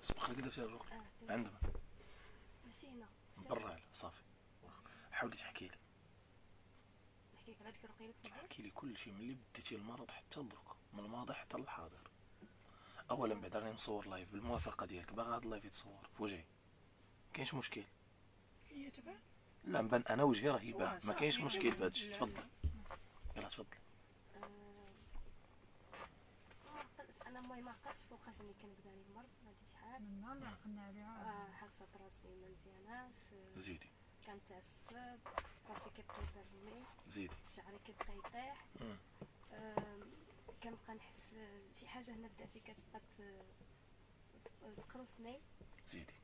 سبق لك درتي الرقيه عندما ماشي هنا برا على صافي. حاولي تحكي لي، نحكي لك على هذيك الرقيه اللي كنت ندير. احكي لي كل شيء ملي بديتي المرض حتى درك، من الماضي حتى للحاضر. اولا بعد راني نصور لايف بالموافقه ديالك، باغا هاد اللايف يتصور في وجهي، كاينش مشكل. هي تبع لا نبان انا وجهي راه يبان، ما كاينش مشكل في هادشي. تفضل يلا تفضل. انا المهم ما عقلتش فوقاش اللي كنبدا لي المرض، ما عندي شحال من النهار اللي عقلنا عليها. حاسه براسي ما مزياناش، زيدي كنتعصب، راسي كيبقى يضرني، زيدي. شعري كيبقى يطيح. كنبقى نحس شي حاجه هنا بداتي كتبقى تقرصني. زيدي.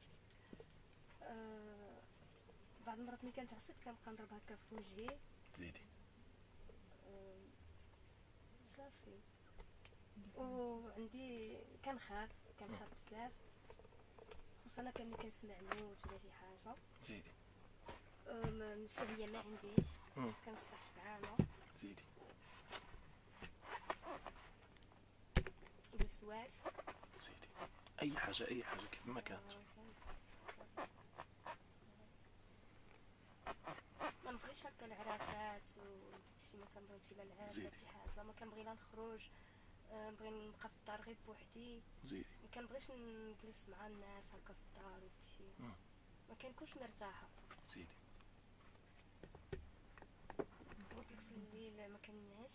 بعض المرات ملي كنتعصب كنبقى نضرب هكا في وجهي. زيدي. صافي. وعندي كنخاف بزاف، خصوصا انا ملي كنسمع نوت ولا شي حاجه. زيدي. الشهيه ما عنديش، كنصبح شبعانه. زيدي. الوسواس. زيدي. اي حاجه كيف ما كانت. ما نبغيش هكا العراسات وداكشي، ما كنبغيش لا العراسات شي حاجه، ما كنبغي لا نخرج، نبغي نبقى في الدار غير بوحدي. زيدي. ما كنبغيش نجلس مع الناس هكا في الدار وداكشي، ما كنكونش مرتاحه. زيدي. قلت لك في الليل ما كنعش.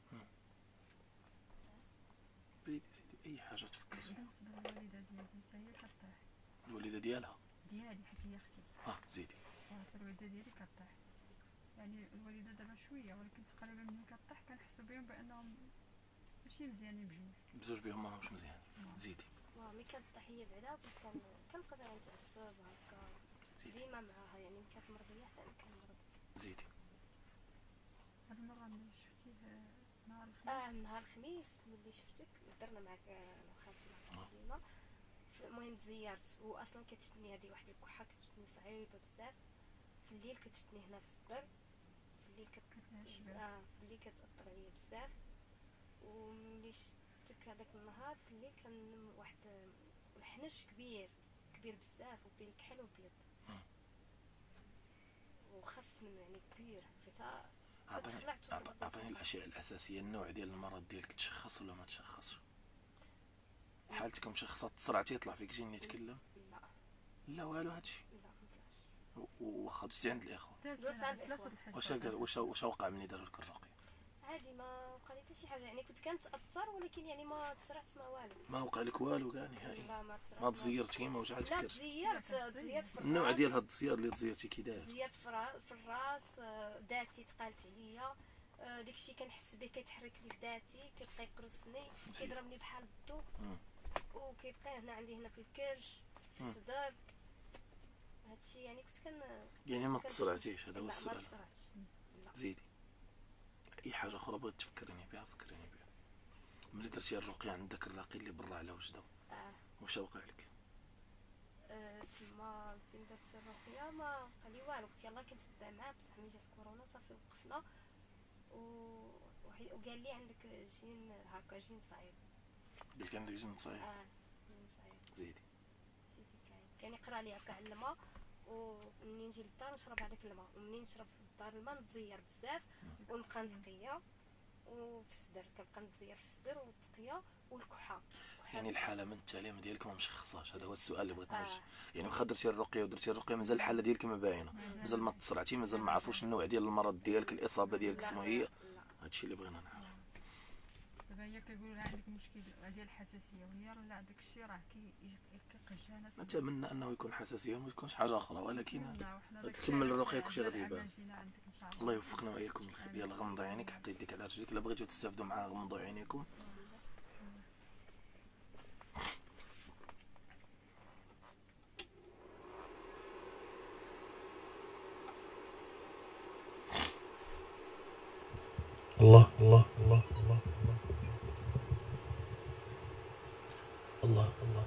زيدي. اي حاجه تفكر فيها. بالنسبه للوالده ديالي حتى هي كطيح. الوالده ديالها ديالي حيت هي اختي. زيدي. حتى الوالده ديالي كطيح، يعني الوالده دابا شويه، ولكن تقريبا ملي كطيح كنحسوا بهم بانهم ماشي مزيانين بجوج بهم ماهمش مزيان. زيدي. ملي كطيح هي بعدا كنبقى نتعصب هكا ديما معاها، يعني ملي كتمرض هي حتى انا كنمرض. زيدي. هاد المره ملي شفتيه نهار الخميس. نهار الخميس ملي شفتك درنا معاك انا وخالتي مع ديالنا، المهم تزيرت، واصلا كتشدني هذه واحد الكحه كتشدني صعيبه بزاف في الليل، كتشدني هنا في الصدر في الليل في الليل كتاثر عليا بزاف. وملي شفتك هذاك النهار في الليل كان واحد الحنش كبير بزاف وفيه الكحل وبيض، وخفت منه يعني كبير. اعطيني الاشياء الاساسيه، النوع ديال المرض ديالك تشخص ولا ما تشخصش؟ حالتك مشخصه تصرعتي يطلع فيك جن يتكلم؟ لا والو هادشي. واخا دوزتي عند الاخوه؟ دوزت عند الاخوه. واش قال واش وقع ملي داروا لك الرقيه؟ عادي، ما وقع لي حتى شي حاجه، يعني كنت كنتاثر ولكن يعني ما تسرعت ما والو. ما وقع لك والو كاع نهائي؟ لا ما تزيرتي ما وجعتك؟ لا تزيرت في الراس. النوع ديال هاد التزيار اللي تزيرتي كي داير؟ تزيرت في الراس، داتي تقالت عليا، داكشي كنحس به كيتحرك لي في داتي، كيبقى يقرصني، كيضربني بحال الضو، وكيبقى هنا عندي هنا في الكرش في الصدر. هادشي يعني كنت يعني ما تصرعتيش؟ هذا هو ما السؤال. تصرعتش. زيدي. اي حاجه اخرى بغيت تفكريني بها فكريني بها. ملي درتي الرقيه عندك الراقي اللي برا على وجده، واش وقع لك؟ تما فين درت الرقيه ما وقع لي والو، قلت يلاه كنتبع معاه، بصح ملي جات كورونا صافي وقفنا. وقال لي عندك جين هكا، جين صعيب. قال لك عندك جين صعيب؟ جين صعيب. زيدي. شتي كان يقرا لي هكا على الماء، ومنين نجي للدار نشرب هذاك الماء، ومنين نشرب في الدار الماء نتزير بزاف ونبقى نتقيا، وفي الصدر كنبقى نتزير في الصدر والتقيه والكحه. يعني الحاله من التعليم ديالك ما مشخصاش، هذا هو السؤال اللي بغيت نوجه. يعني واخا درتي الرقيه مازال الحاله ديالك ما باينه، مازال ما تصرعتي، مازال ما عرفوش النوع ديال المرض ديالك، الاصابه ديالك شنو هي. هادشي اللي بغينا نعرف. دابا هي كيقولوا لها عندك مشكل ديال الحساسيه، وهي لا عندك الشيء راه كيقجعنا. نتمنى انه يكون حساسيه وما تكونش حاجه اخرى، ولكن تكمل الرقيه كلشي غادي يبان. الله يوفقنا واياكم الخير. يلا غمضي عينيك، حطي يديك على رجليك، الا بغيتو تستافدوا معاه غمضوا عينيكم. الله الله الله الله الله الله.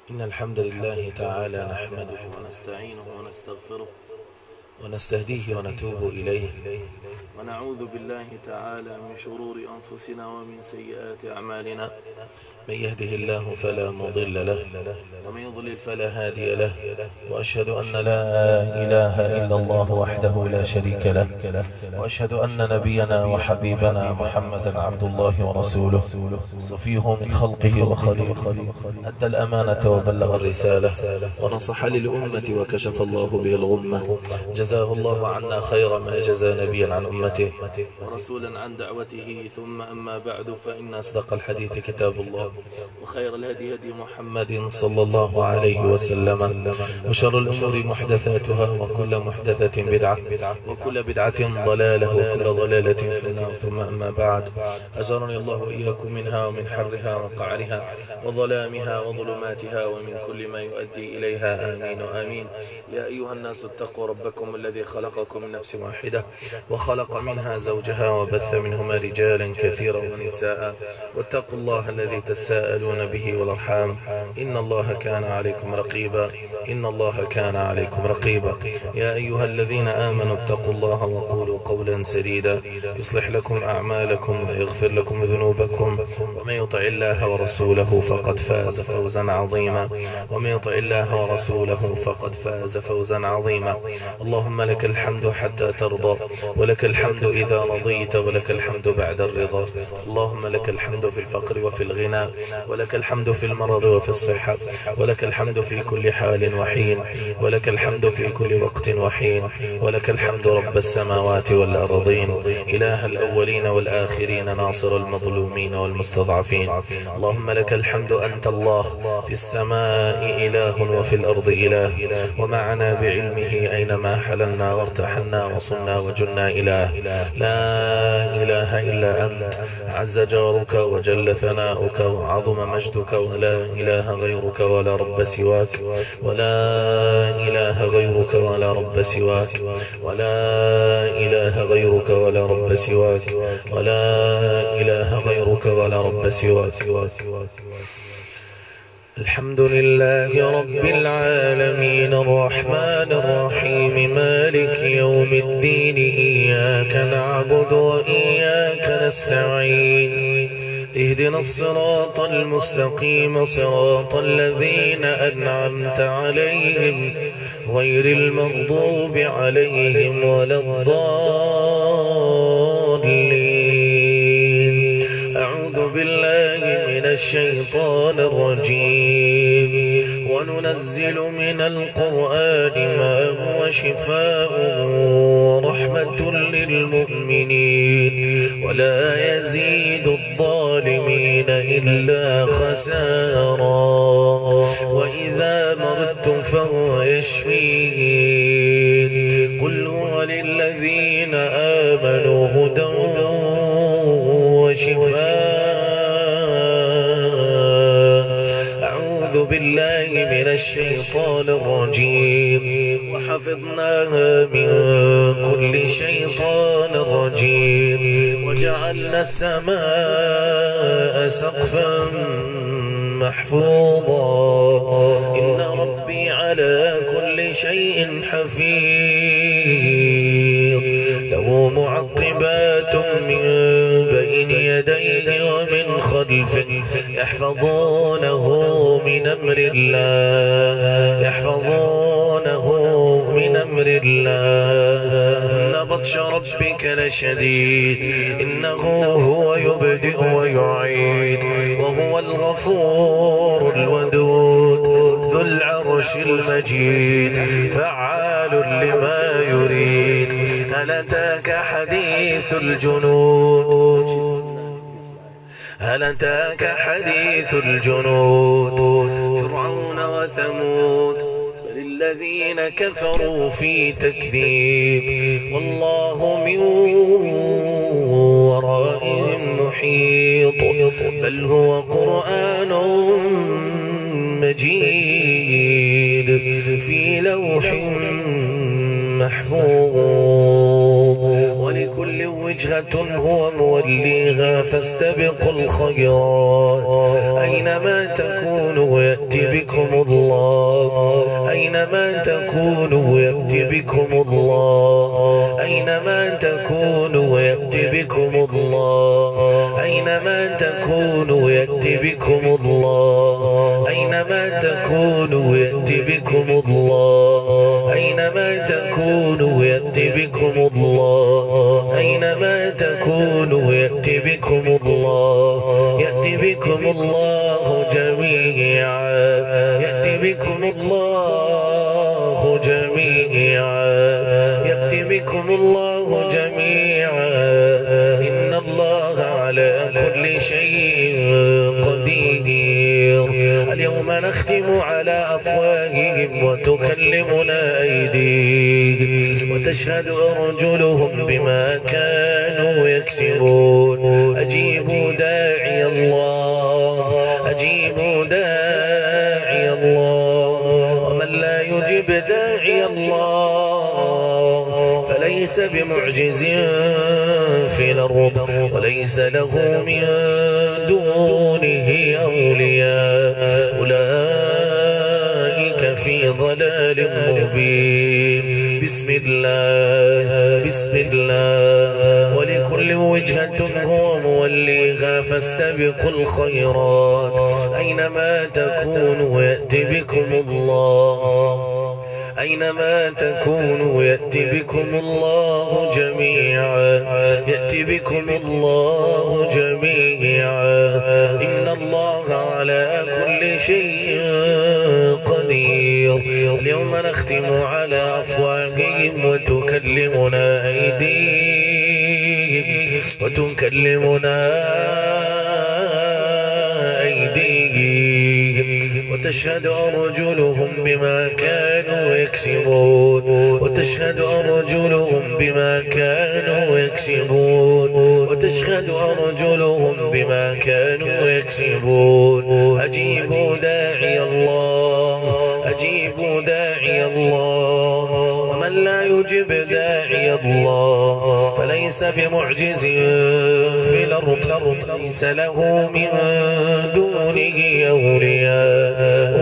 إن الحمد لله تعالى نحمده ونستعينه ونستغفره ونستهديه ونتوب إليه ونعوذ بالله تعالى من شرور أنفسنا ومن سيئات أعمالنا. من يهده الله فلا مضل له ومن يضلل فلا هادي له، وأشهد أن لا إله إلا الله وحده لا شريك له، وأشهد أن نبينا وحبيبنا محمدا عبد الله ورسوله صفيه من خلقه وخليله، أدى الأمانة وبلغ الرسالة ونصح للأمة وكشف الله به الغمة، جزاه الله عنا خير ما جزى نبيا عن أمته ورسولا عن دعوته. ثم أما بعد، فإن أصدق الحديث كتاب الله، وخير الهدي هدي محمد صلى الله عليه وسلم، وشر الأمور محدثاتها، وكل محدثة بدعة، وكل بدعة ضلالة، وكل ضلالة في النار. ثم أما بعد، أجرني الله وإياكم منها ومن حرها وقعرها وظلامها وظلماتها ومن كل ما يؤدي إليها، آمين آمين. يا أيها الناس اتقوا ربكم الذي خلقكم من نفس واحدة وخلق منها زوجها وبث منهما رجالا كثيرا ونساء، واتقوا الله الذي تساءلون به والأرحام، إن الله كان عليكم رقيبا، إن الله كان عليكم رقيبا. يا أيها الذين آمنوا اتقوا الله وقولوا قولا سديدا يصلح لكم أعمالكم ويغفر لكم ذنوبكم، ومن يطع الله ورسوله فقد فاز فوزا عظيما، ومن يطع الله ورسوله فقد فاز فوزا عظيما. اللهم لك الحمد حتى ترضى، ولك الحمد إذا رضيت، ولك الحمد بعد الرضا. اللهم لك الحمد في الفقر وفي الغنى، ولك الحمد في المرض وفي الصحة، ولك الحمد في كل حال وحين، ولك الحمد في كل وقت وحين، ولك الحمد رب السماوات والأرضين، إله الأولين والآخرين، ناصر المظلومين والمستضعفين. اللهم لك الحمد أنت الله، في السماء إله وفي الأرض إله، ومعنا بعلمه أينما حللنا وارتحلنا وصلنا وجلنا إله. لا إله إلا أنت، عز جارك وجل ثناؤك وعظم مجدك، ولا إله غيرك ولا رب سواك، ولا إله غيرك ولا رب سواك، ولا إله غيرك ولا رب سواك، ولا إله غيرك ولا رب سواك. الحمد لله رب العالمين الرحمن الرحيم مالك يوم الدين، إياك نعبد وإياك نستعين، اهدنا الصراط المستقيم، صراط الذين أنعمت عليهم غير المغضوب عليهم ولا الضالين. أعوذ بالله من الشيطان الرجيم. وننزل من القرآن ما هو شفاء ورحمة للمؤمنين، ولا يزيد الظالمين إلا خسارا، وإذا مرضت فهو يشفين. قل هو للذين آمنوا هدى وشفاء. أعوذ بالله من الشيطان الرجيم. وحفظناها من كل شيطان رجيم، وجعلنا السماء سقفا محفوظا، إن ربي على كل شيء حفيظ. له معقبات من بين يديه ومن خلفه يحفظونه من أمر الله، يحفظونه من أمر الله. إن بطش ربك لشديد، إنه هو يبدئ ويعيد، وهو الغفور الودود ذو العرش المجيد، فعال لما يريد. هل أتاك حديث الجنود، هل أتاك حديث الجنود، فرعون وثمود الذين كفروا في تكذيب، والله من ورائهم محيط. بل هو قرآن مجيد في لوح محفوظ. ولكل وجهة وجهة هو موليها فاستبقوا الخيرات أينما تكونوا يأتي بكم الله أينما تكونوا يأتي بكم الله أينما تكونوا يأتي بكم الله أينما تكونوا يأتي بكم الله أينما تكونوا يأتي بكم الله أينما تكونوا يأتي بكم الله أينما تكونوا يأتي بكم الله يأتي بكم الله جميعا يأتي بكم الله جميعا يأتي بكم الله جميعا إن الله على كل شيء قدير اليوم نختم على أفواههم وتكلمنا أيديهم وتشهد أرجلهم بما كانوا يكسبون أجيبوا داعي الله أجيبوا داعي الله ومن لا يجب داعي الله فليس بمعجز في الأرض وليس له من دونه أولياء أولئك في ضلال مبين بسم الله بسم الله ولكل وجهة هو موليها فاستبقوا الخيرات أينما تكونوا يأتي بكم الله أينما تكونوا يأتي بكم الله جميعا يأتي بكم الله جميعا إن الله على كل شيء قدير اليوم نختم على أفواههم وتكلمنا أيديهم وتشهد أرجلهم بما كانوا يكسبون وتشهد أرجلهم بما كانوا يكسبون وتشهد أرجلهم بما كانوا يكسبون أجيبوا داعي الله أجيبوا داعي الله ومن لا يجب داعي الله فليس بمعجز في الأرض ليس له من دونه أولياء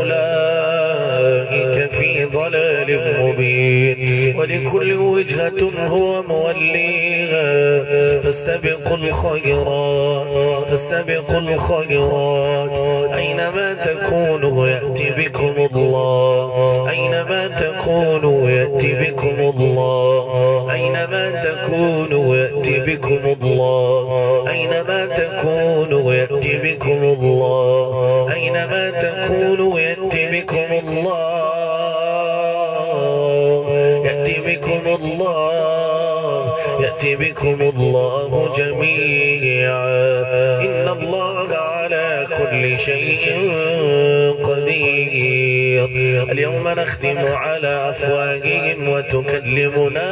أولئك في ضلال مبين ولكل وجهة هو موليها فاستبقوا الخيرات فاستبقوا الخيرات أينما تكونوا يأتي بكم الله أينما تكونوا يأتي بكم الله أينما تكونوا يأتي بكم الله أينما تكونوا يأتي بكم الله أينما تكونوا يأتي بكم الله يأتي بكم الله يأتي بكم الله جميعا إن الله على كل شيء قدير اليوم نختم على أفواههم وتكلمنا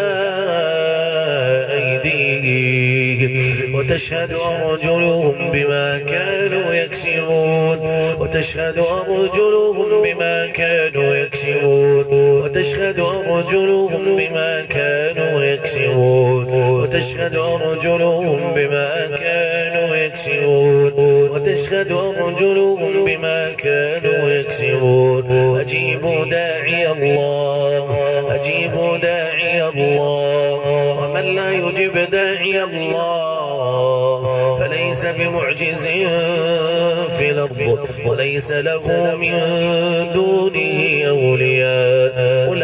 أيديهم وتشهد أرجلهم بما كانوا يكسبون وتشهد أرجلهم بما كانوا يكسبون وتشهد أرجلهم بما كانوا يكسبون وتشهد أرجلهم بما كانوا يكسبون وتشهد أرجلهم بما كانوا يكسبون أجيبوا داعي الله أجيبوا داعي الله ومن لا يجب داعي الله فليس بمعجز في الأرض وليس له من دونه أولياء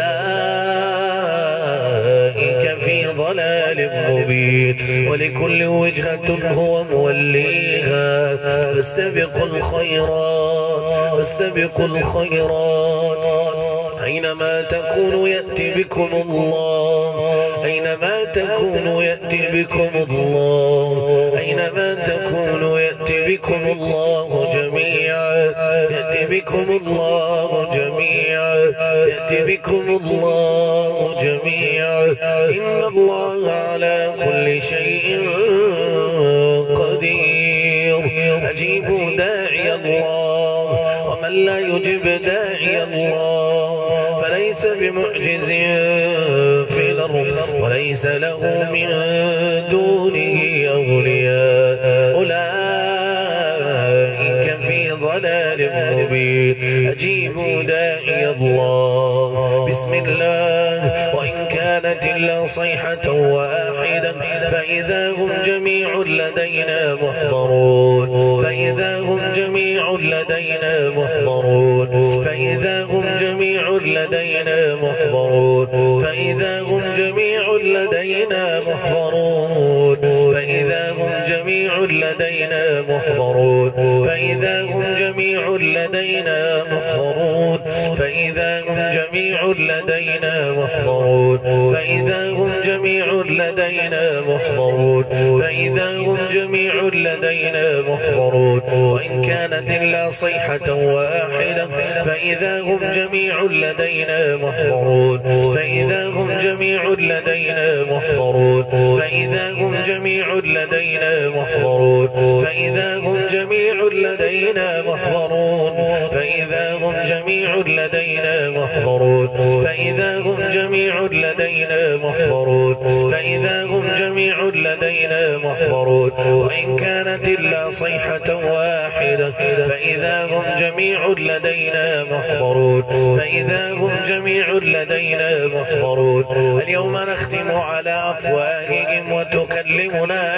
أولئك في ضلال مبين ولكل وجهة هو موليها فاستبقوا الخيرات فاستبقوا الخيرات أينما تكونوا يأتي بكم الله أينما تكونوا يأتي بكم الله أينما تكونوا يأتي بكم الله جميعا يأتي بكم الله جميعا يأتي بكم الله جميعا إن الله على كل شيء قدير أجيبوا داعي الله ومن لا يجب داعي الله فليس بمعجز في الأرض وليس له من دونه أولياء أولئك في ضلال مبين أجيبوا داعي الله بسم الله وإن كانت إلا صيحة واحدة فإذا هم جميع لدينا محضرون فإذا هم جميع لدينا محضرون فإذا هم جميع لدينا محضرون فإذا هم جميع لدينا محضرون فإذا هم جميع لدينا محضرون فإذا هم جميع لدينا محضرون فإذا هم جميع لدينا محضرون فإذا هم جميع لدينا محضرون فإذا هم جميع لدينا محضرون وإن كانت إلا صيحة واحدة فإذا هم جميع لدينا محضرون فإذا هم جميع لدينا محضرون فإذا هم جميع لدينا محضرون فإذا هم جميع لدينا محضرون فإذا هم جميع لدينا محضرون فإذا هم جميع لدينا محضرون فإذا هم جميع لدينا محضرون وإن كانت إلا صيحة واحدة فإذا هم جميع لدينا محضرون فإذا هم جميع لدينا محضرون اليوم نختم على أفواههم وتكلمنا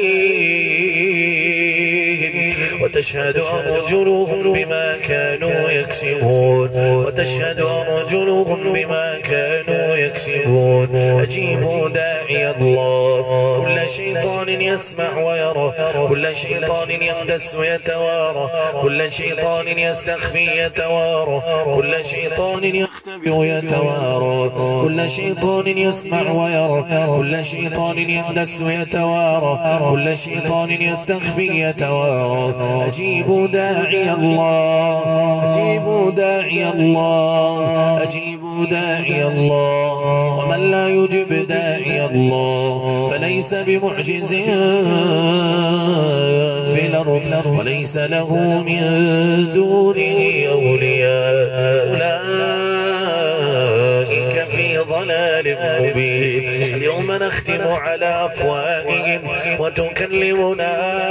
أيديهم وتشهد أرجلهم بما كانوا يكسبون وتشهد أرجلهم بما كانوا يكسبون أجيبوا داعي الله كل شيطان يسمع ويرى كل شيطان يندس ويتوارى كل شيطان يستخفي يتوارى كل شيطان يختبئ يتوارى كل شيطان يسمع ويرى كل شيطان يندس ويتوارى كل شيطان يستخفي يتوارى أجيبوا داعي الله أجيبوا داعي الله أجيبوا داعي الله ومن لا يجب داعي الله فليس بمعجز في الأرض وليس له من دونه أولياء أولئك في ضلال مبين اليوم نختم على أفواههم وتكلمنا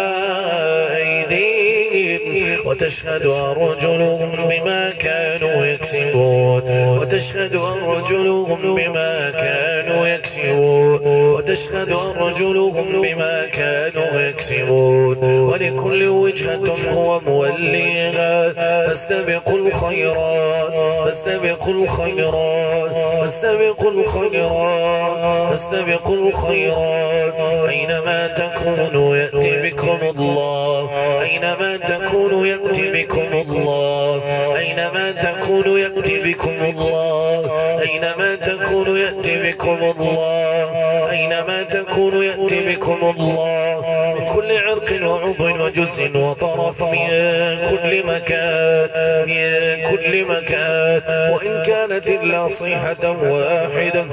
أيديهم وتشهد أرجلهم بما كانوا يكسبون وتشهد أرجلهم بما كانوا يكسبون وتشهد أرجلهم بما كانوا يكسبون ولكل وجهة هو موليها فاستبقوا الخيرات فاستبقوا الخيرات فاستبقوا الخيرات فاستبقوا الخيرات أينما تكونوا يأتي بكم الله أينما تكونوا يأتي بكم الله أينما تكونوا يأتي بكم الله أينما تكونوا يأتي بكم الله أينما تكونوا يأتي بكم الله من كل عرق وعضو وجزء وطرف من كل مكان من كل مكان وإن كانت إلا صيحة واحدة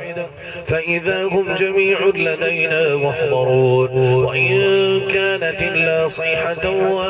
فإذا هم جميع لدينا محضرون وإن كانت إلا صيحة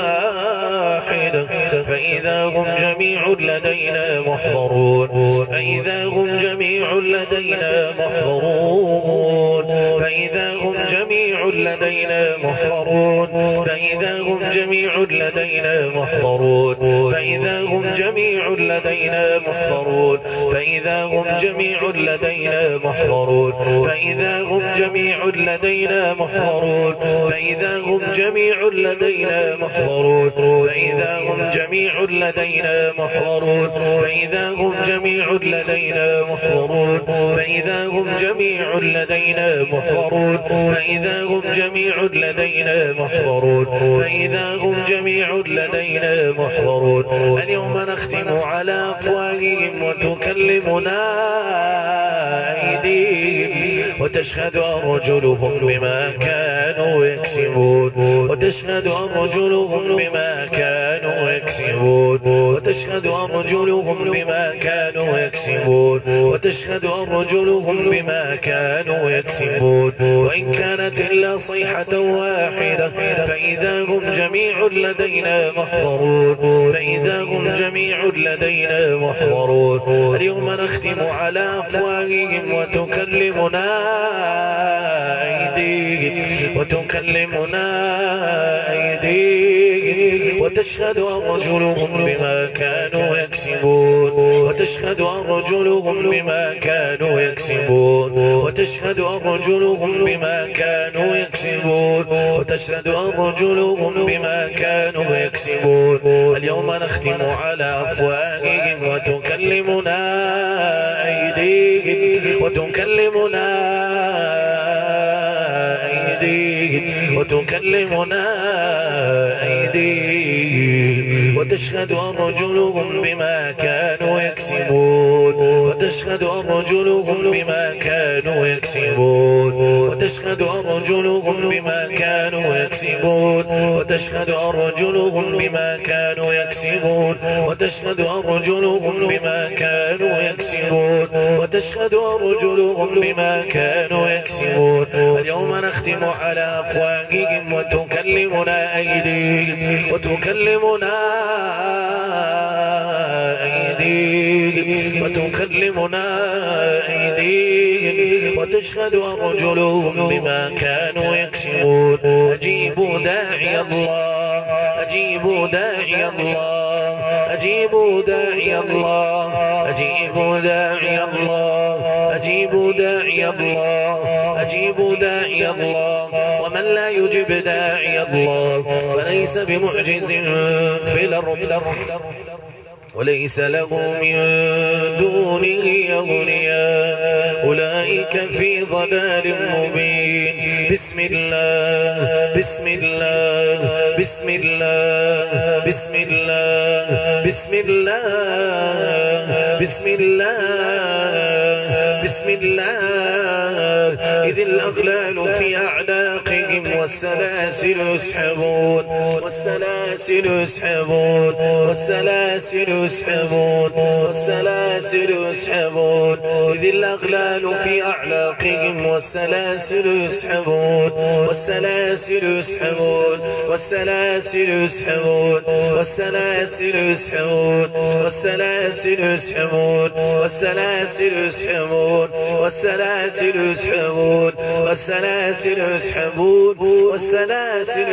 واحدة فإذا هم جميع لدينا محضرون فإذا هم جميع لدينا محضرون فإذا هم جميع لدينا محضرون فإذا هم جميع لدينا محضرون فإذا هم جميع لدينا محضرون فإذا هم جميع لدينا محضرون فإذا هم جميع لدينا محضرون فإذا هم جميع لدينا محضرون فإذا هم جميع لدينا محضرون فإذا هم جميع لدينا محضرون فإذا هم جميع لدينا محضرون فإذا هم جميع لدينا محضرون فإذا هم جميع لدينا محضرون اليوم نختم على أفواههم وتكلمنا أيديهم وتشهد أرجلهم بما كانوا يكسبون وتشهد أرجلهم بما كانوا يكسبون وتشهد أرجلهم بما كانوا يكسبون وتشهد أرجلهم بما كانوا يكسبون وإن كانت إلا صيحة واحدة فإذا هم جميع لدينا محضرون فإذا هم جميع لدينا محضرون. اليوم نختم على أفواههم وتكلمنا أيديهم وتشهد أرجلهم بما كانوا يكسبون وتشهد أرجلهم بما كانوا يكسبون وتشهد أرجلهم بما كانوا يكسبون وتشهد أرجلهم بما كانوا يكسبون. اليوم نختم على أفواههم وتكلمنا أيديهم وتشهد أرجلهم بما كانوا يكسبون وتشهد أرجلهم بما كانوا يكسبون وتشهد أرجلهم بما كانوا يكسبون وتشهد أرجلهم بما كانوا يكسبون وتشهد أرجلهم بما كانوا يكسبون وتشهد أرجلهم بما كانوا يكسبون. اليوم نختم على أفواههم وتكلمنا أيديهم وتشهد أرجلهم بما كانوا يكسبون. أجيبوا داعي الله أجيبوا داعي الله أجيبوا داعي الله أجيبوا داعي الله أجيبوا داعي الله أجيبوا داعي الله. ومن لا يجب داعي الله فليس بمعجز في الأرض وليس له من دونه أولياء أولئك في ضلال مبين. بسم الله بسم الله بسم الله بسم الله بسم الله بسم الله بسم الله. إذ الأغلال في أعناقهم والسلاسل يسحبون والسلاسل يسحبون والسلاسل يسحبون والسلاسل يسحبون. إذ الأغلال في أعناقهم والسلاسل يسحبون والسلاسل يسحبون والسلاسل يسحبون والسلاسل يسحبون والسلاسل يسحبون والسلاسل يسحبون والسلاسل يسحبون والسلاسل يسحبون والسلاسل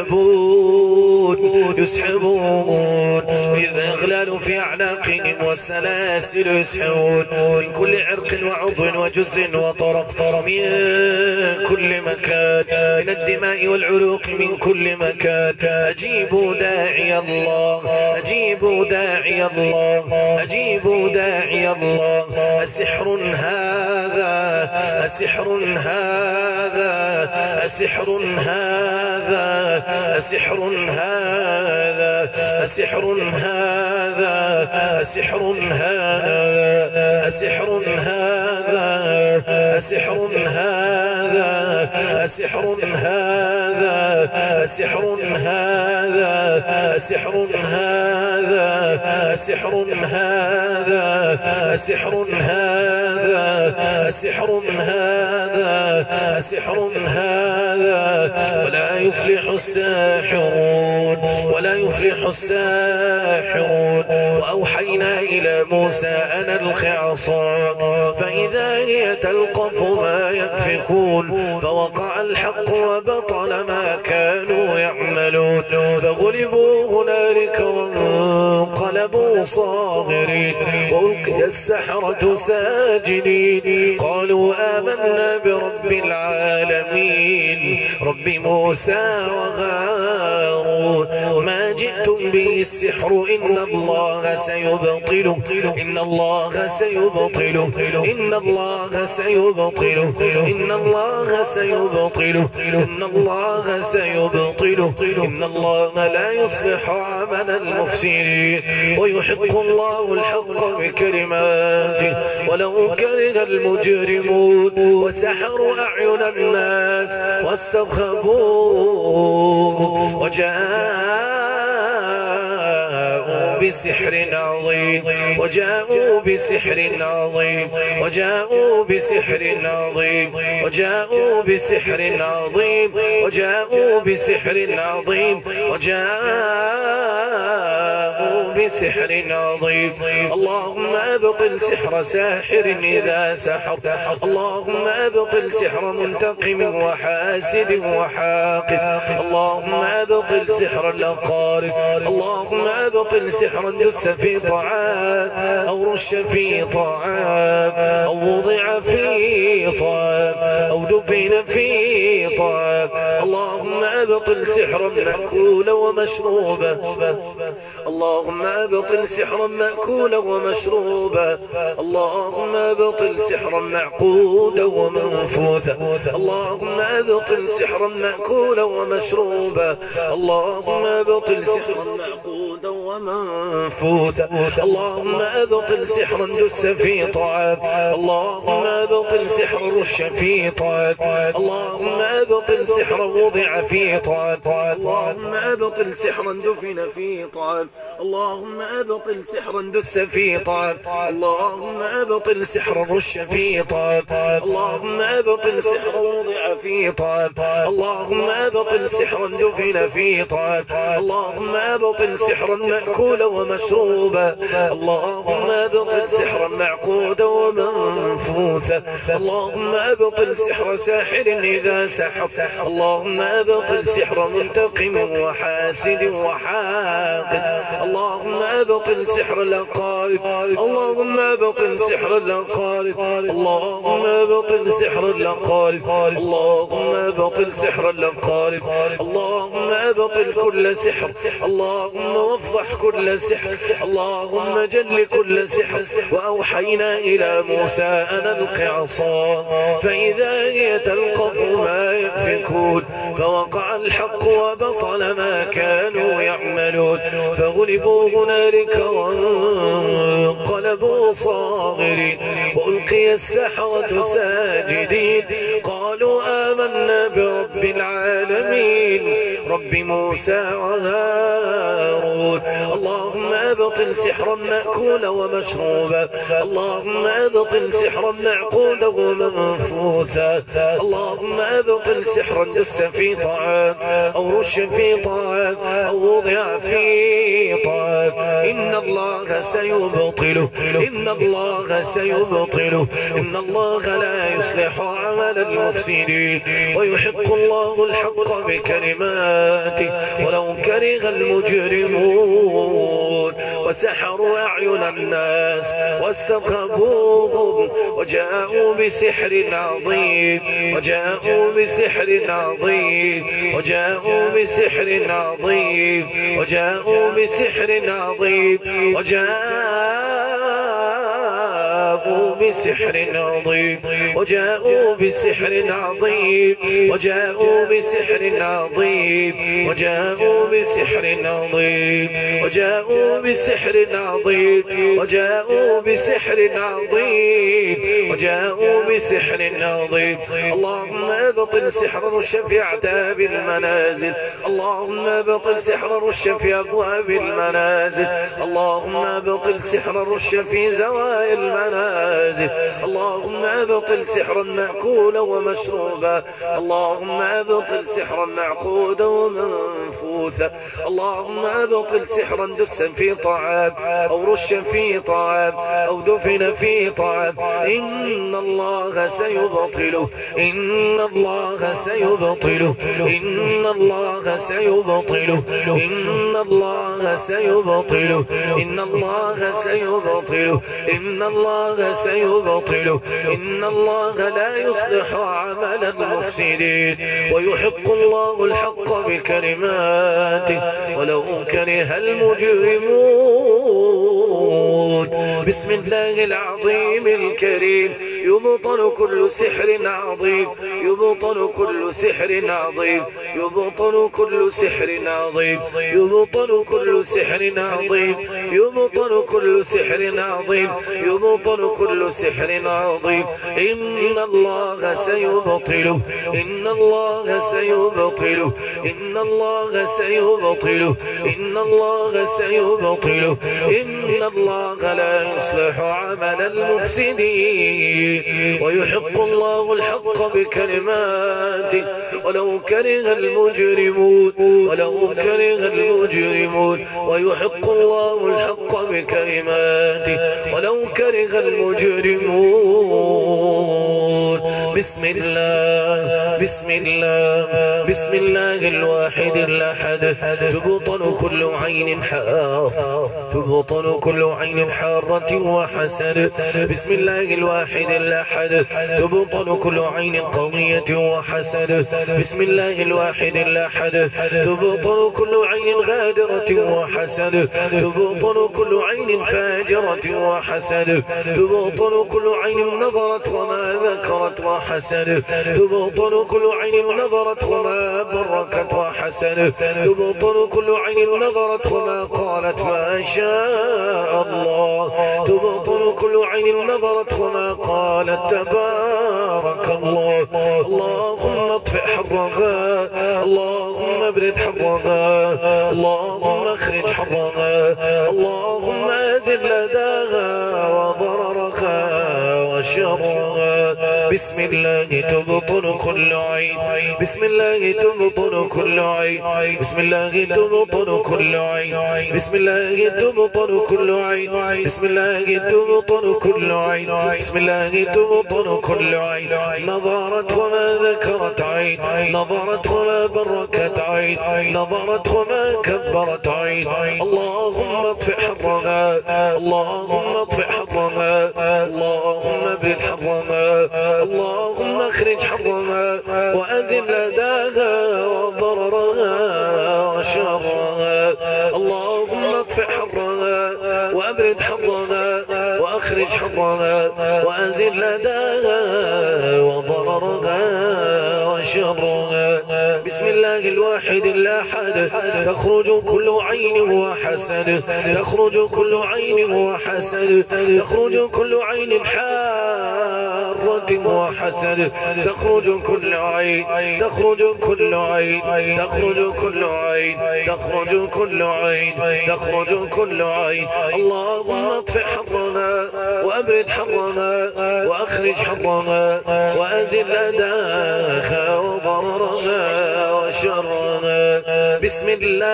يسحبون. إذ أغلال في أعناقهم والسلاسل يسحبون من كل عرق وعضو وجزء وطرف من كل مكان من الدماء والعروق من كل مكان. أجيبوا داعي الله أجيبوا داعي الله أجيبوا داعي الله. أسحر هذا أسحر هذا أسحر هذا أسحر هذا أسحر هذا أسحر هذا أسحر هذا أسحر هذا أسحر هذا أسحر هذا أسحر هذا أسحر هذا أسحر هذا أسحر هذا أسحر هذا. ولا يفلح الساحرون ولا يفلح الساحرون. وأوحينا إلى موسى أن ألق عصاك فإذا هي تلقف ما يأفكون فوقع الحق وبطل ما كانوا يعملون فغلبوا هنالك وانقلبوا صاغرين وألقي السحرة ساجدين قالوا آمنا برب العالمين رب موسى وهارون ما جئتم به السحر إن الله سيبطله إن الله سيبطله إن الله سيبطله إن الله سيبطله إن الله سيبطله إن الله لا يصلح عمل المفسدين ويحق الله الحق بكلماته ولو كره المجرمون وسحروا أعين الناس واسترهبوه وجاءوا بسحر عظيم وجاءوا بسحر عظيم وجاءوا بسحر عظيم وجاءوا بسحر عظيم وجاءوا بسحر عظيم وجاءوا بسحر عظيم. اللهم أبطل سحر ساحر إذا سحر. اللهم أبطل سحر منتقم وحاسد وحاقد. اللهم أبطل سحر الأقارب. اللهم أبطل سحر دس في طعام أو رش في طعام أو وضع في طعام أو دفن في طعام. اللهم أبطل سحرا مأكولا ومشروبا. اللهم أبطل سحرا مأكولا ومشروبا. اللهم أبطل سحرا معقودا ومنفوذا. اللهم أبطل سحرا مأكولا ومشروبا. اللهم أبطل سحرا معقودا ومنفوذا. اللهم أبطل سحرا دس في طعام. اللهم أبطل سحر رش في طعام. اللهم أبطل سحرا وضع في طعام. اللهم أبطل سحرا دفن في طعام. اللهم أبطل سحرا دس في طعام. اللهم أبطل سحرا رش في طعام. اللهم أبطل سحرا وضع في طعام. اللهم أبطل سحرا دفن في طعام. اللهم أبطل سحرا مأكولا ومشروبا. اللهم أبطل سحرا معقودا ومنفوثا. اللهم أبطل سحر ساحر إذا سحر. اللهم أبطل سحر منتقم وحاسد وحاقد. اللهم أبطل سحر الأقارب. اللهم أبطل سحر الأقارب. اللهم أبطل سحر الأقارب. اللهم أبطل سحر الأقارب. اللهم أبطل كل سحر. اللهم وفضح كل سحر. اللهم جل كل سحر. وأوحينا إلى موسى أن ألق عصاه فإذا هي تلقف ما يأفكون. فوقع الحق وبطل ما كانوا يعملون. فغلبوا هنالك وانقلبوا صاغرين. وألقي السحرة ساجدين قالوا آمنا برب العالمين رب موسى وهارون. اللهم أبطل سحرا مأكولا ومشروبا. اللهم أبطل سحرا معقودا ومنفوثا. اللهم أبطل سحرا دس في طعام أو رش في طعام أو وضع في طعام. إن الله سيبطله. إن الله سيبطله. إن الله لا يصلح عمل المفسدين. ويحق الله الحق بكلماته ولو كره المجرمون. وسحروا أعين الناس واسترهبوهم وجاءوا بسحر عظيم. وجاءوا بسحر عظيم. وجاءوا بسحر عظيم. وجاءوا بسحر عظيم. وجاءوا بسحر عظيم. وجاءوا بسحر عظيم. وجاءوا بسحر عظيم. وجاءوا بسحر عظيم. وجاءوا بسحر عظيم. وجاءوا بسحر عظيم. وجاءوا بسحر عظيم. اللهم أبطل سحر رش في أعتاب المنازل. اللهم أبطل سحر رش في أبواب المنازل. اللهم أبطل سحر رش في زوايا المنازل. اللهم أبطل سحرا مأكولا ومشروبا. اللهم أبطل سحرا معقودا ومنفوثا. اللهم أبطل سحرا دسا في طعام أو رش في طعام أو دفن في طعام. إن الله سيبطله. إن الله سيبطله. إن الله سيبطله. إن الله سيبطله. إن الله سيبطله. إن الله سيبطله. إن الله لا يصلح عمل المفسدين. ويحق الله الحق بكلماته ولو كره المجرمون. بسم الله العظيم الكريم. يبطل كل سحر عظيم. يبطل كل سحر عظيم. يبطل كل سحر عظيم. يبطل كل سحر عظيم. يبطل كل سحر عظيم. يبطل كل سحر عظيم. إن الله سيبطله. إن الله سيبطله. إن الله سيبطله. إن الله سيبطله. إن الله لا يصلح عمل المفسدين. ويحق الله الحق بكلماته بكلماته ولو كره المجرمون ولو كره المجرمون ويحق الله الحق بكلماته ولو كره المجرمون. بسم الله بسم الله بسم الله الواحد الأحد تبطل كل عين حار تبطل كل عين حارة وحسد. بسم الله الواحد الأحد تبطل كل عين قوية وحسد. بسم الله الواحد الأحد تبطل كل عين غادرة وحسد. تبطل كل عين فاجرة وحسد. تبطل كل عين نظرت وما ذكرت وحسد. تبطل كل عين نظرت وما بركت وحسد. تبطل كل عين نظرت وما قالت ما شاء الله. تبطل كل عين نظرت وما قالت تبارك الله. اللهم اطفئ حرها اللهم ابرد حرها اللهم اخرج حرها اللهم ازل لداها وضررها وشرها. بسم الله تبطل كل عين بسم الله تبطل كل عين بسم الله تبطل كل عين بسم الله تبطل كل عين بسم الله تبطل كل عين بسم الله تبطل كل عين نظرت وما ذكرت عين نظرت وما بركت عين نظرت وما كبرت عين. اللهم اطفئ حرها اللهم اطفئ حرها اللهم ابرد حرها اللهم اخرج حرها وازل لداها وضررها وشرها. اللهم اطفئ حرها وابرد حرها واخرج حرها وازل لداها وضررها وشرها. بسم الله الواحد الأحد تخرج كل عين وحسد تخرج كل عين وحسد تخرج كل عين حارة وحسد تخرج كل عين تخرج كل عين تخرج كل عين تخرج كل عين تخرج كل عين. اللهم اطفئ حرها وابرد حرها واخرج حرها وازل لداها وضررها وشرها. بسم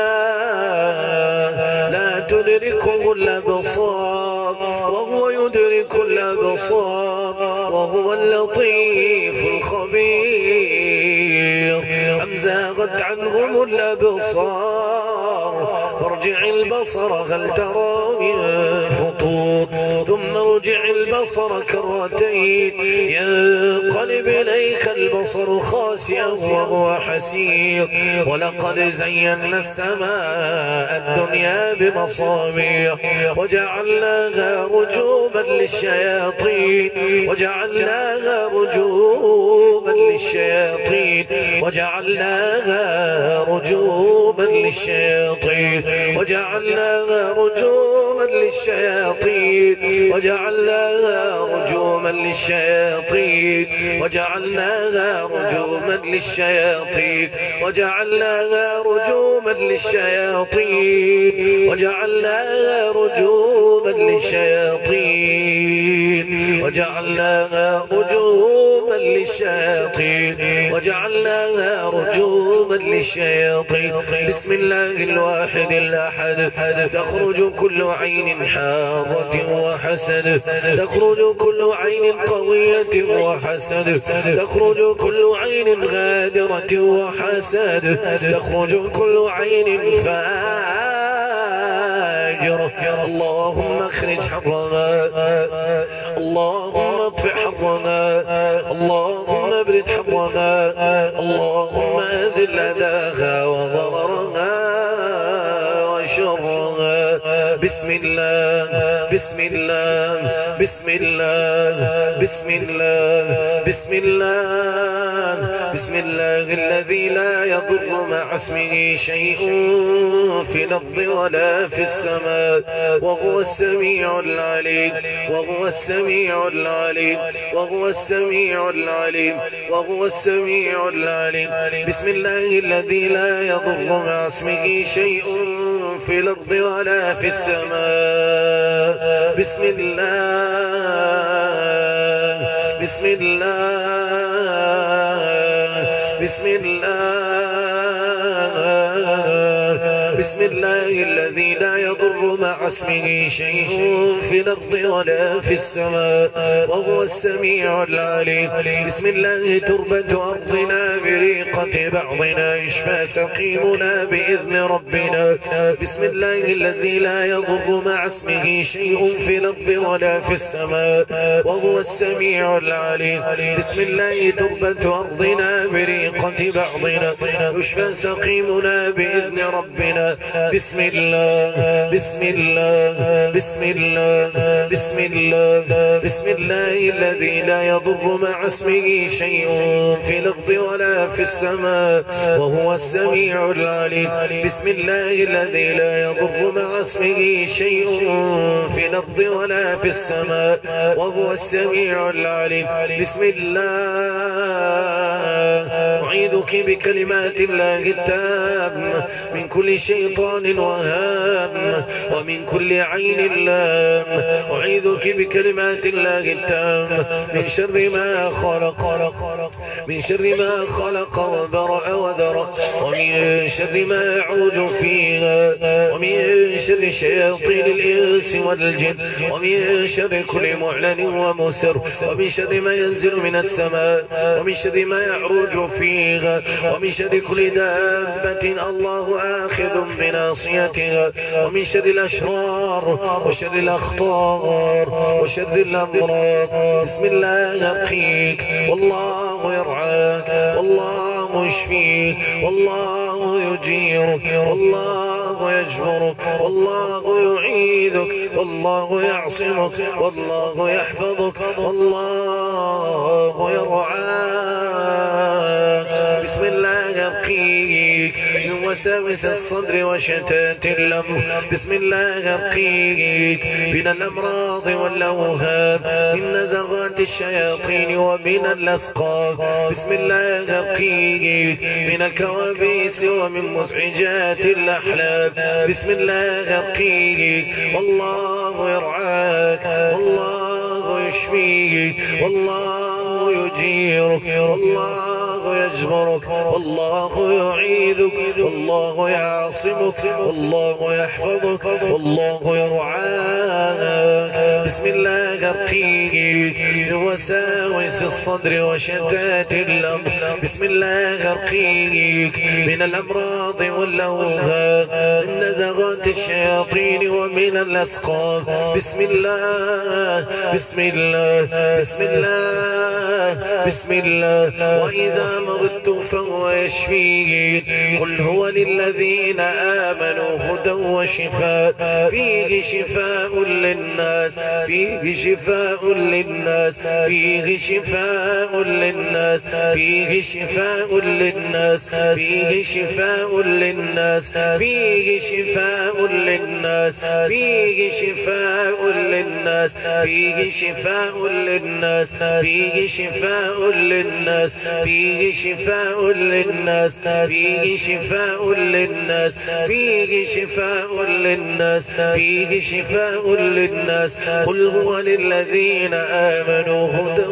الله لا تدركه الأبصار وهو يدرك الأبصار وهو اللطيف الخبير. أم زاغت عنهم الأبصار فارجع البصر هل ترى من فطور ثم ارجع البصر كرتين ينقلب إليك البصر خاسئا وهو حسير. ولقد زينا السماء الدنيا بمصابيح وجعلناها رجوما للشياطين وجعلناها رجوما للشياطين وجعلناها رجوما للشياطين وجعلناها رجوما للشياطين وجعلناها رجوما للشياطين وجعلناها رجوما للشياطين وجعلناها رجوما للشياطين وجعلناها رجوما للشياطين وجعلناها رجوما للشياطين وجعلناها رجوما للشياطين. بسم الله الواحد الأحد تخرج كل عين حارة وحسد تخرج كل عين قوية وحسد تخرج كل عين غادرة وحسد تخرج كل عين فاجرة. اللهم اخرج حرها اللهم اطفئ حرها اللهم ابرد حرها اللهم ازل لداها وضررها وشرها. بسم الله بسم الله بسم الله بسم الله بسم الله بسم الله الذي لا يضر مع اسمه شيء في الأرض ولا في السماء وهو السميع العليم وهو السميع العليم وهو السميع العليم وهو السميع العليم. بسم الله الذي لا يضر مع اسمه شيء في الأرض ولا في السماء. بسم الله بسم الله بسم الله الذي لا يضر مع اسمه شيء في الأرض ولا في السماء وهو السميع العليم. بسم الله تربة أرضنا بريقة بعضنا يشفى سقيمنا بإذن ربنا. بسم الله الذي لا يضر مع اسمه شيء في الأرض ولا في السماء وهو السميع العليم. بسم الله تربة أرضنا بريقة بعضنا يشفى سقيمنا بإذن ربنا. بسم الله بسم الله بسم الله بسم الله بسم الله الذي لا يضر مع اسمه شيء في الأرض ولا في السماء وهو السميع العليم. بسم الله الذي لا يضر مع اسمه شيء في الأرض ولا في السماء وهو السميع العليم. بسم الله أعيذك بكلمات الله التامة من كل شيطان وهام ومن كل عين لام. أعيذك بكلمات الله التامة من شر ما خلق من شر ما خلق وبرأ وذرأ ومن شر ما يعوج فيها ومن شر شياطين الإنس والجن ومن شر كل معلن ومسر ومن شر ما ينزل من السماء ومن شر ما يعرج فيها ومن شر كل دابة الله آخذ بناصيتها ومن شر الأشرار وشر الأخطار وشر الأمراض. بسم الله يقيك والله يرعاك والله يشفيك والله يجيرك والله يجبرك والله يعيذك والله يعصمك والله يحفظك والله يرعاك. بسم الله يرقيك من وساوس الصدر وشتات الأمر. بسم الله يرقيك من الأمراض والأوهام من نزغات الشياطين ومن الأسقام. بسم الله يرقيك من الكوابيس ومن مزعجات الأحلام. بسم الله يرقيك والله يرعاك والله يشفيك والله يجيرك والله يجبرك والله يعيذك والله يعصمك والله يحفظك والله يرعاك. بسم الله يرقيك من وساوس الصدر وشتات الأمر. بسم الله يرقيك من الأمراض والأوهام من نزغات الشياطين ومن الأسقام. بسم الله بسم الله بسم الله بسم الله وإذا مرضت فهو يشفين. قل هو للذين آمنوا هدى وشفاء فيه شفاء للناس فيه شفاء للناس فيه شفاء للناس فيه شفاء للناس فيه شفاء للناس فيه شفاء للناس فيه شفاء للناس فيه شفاء للناس فيه شفاء للناس فيه شفاء للناس فيه شفاء للناس فيه شفاء للناس فيه شفاء للناس. قل هو للذين آمنوا هدى